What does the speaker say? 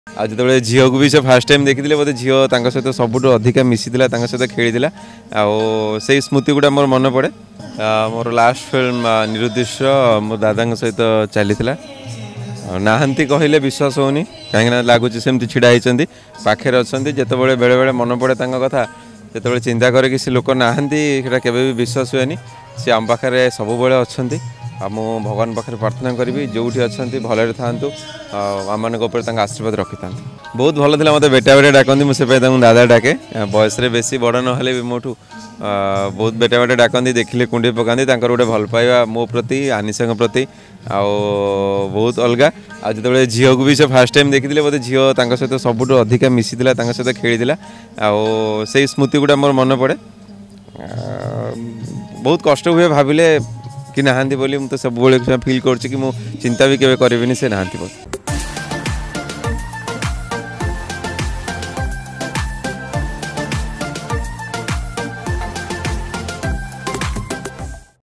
आज जो झील को भी से फास्ट टाइम देखी बोधे झील सहित सबुठ अधिका मिसीला सहित खेली से स्मृति गुड़ा मोर मन पड़े। मोर लास्ट फिल्म निरुद्देश मो दादा सहित चली नहांती कहले विश्वास होनी कहीं लगुच सेमती छिड़ा होती पाखे अच्छा जिते बेले बेले मन पड़े कथा जो चिंता करे कि से लोक नहांती केवे भी विश्वास हुए सी आम पाखे सब अच्छा भगवान पाखे प्रार्थना करी जो अच्छा भलरे था आम मान आशीर्वाद रखी था। बहुत भल था मत बेटा बेटा डाकती मुझे दादा डाके बयस बेसी बड़ ना भी मोठू बहुत बेटा बेटा डाकती देखिले कुंडी पकाती गोटे भल पाइबा मो प्रति आनिशा प्रति बहुत अलग आज जो झील को भी से फास्ट टाइम देखी बोधे झील सहित सबुठ अधिका मिसीला सहित खेली से स्मृति गुड़ा मोर मन पड़े। बहुत कष्ट हुए भाविले कि नहांती बोली तो सब फिल कर चिंता भी केवे करें से नहांती बोली।